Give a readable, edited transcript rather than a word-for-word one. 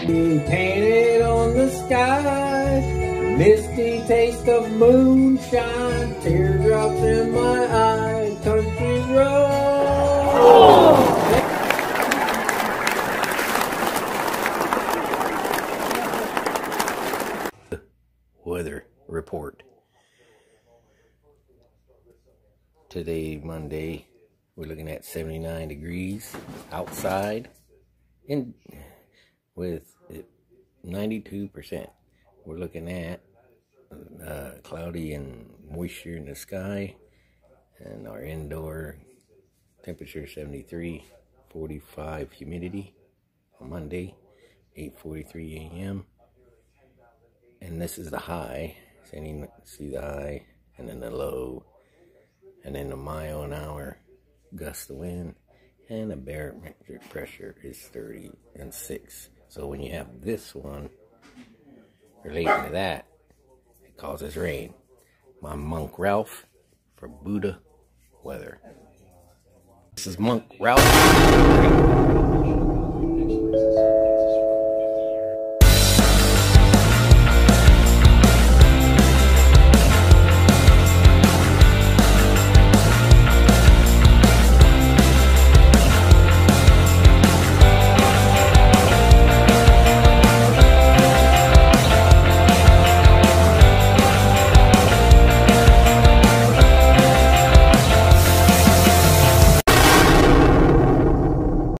Painted on the sky, misty taste of moonshine, teardrops in my eye, country road. Weather report. Today, Monday, we're looking at 79 degrees outside and with 92%. We're looking at cloudy and moisture in the sky, and our indoor temperature 73, 45 humidity on Monday, 8:43 a.m. And this is the high, so you can see the high, and then the low, and then the mile-an-hour gust of wind, and the barometric pressure is 30.6. So when you have this one relating to that, it causes rain. My Monk Ralph for Buda weather. This is Monk Ralph.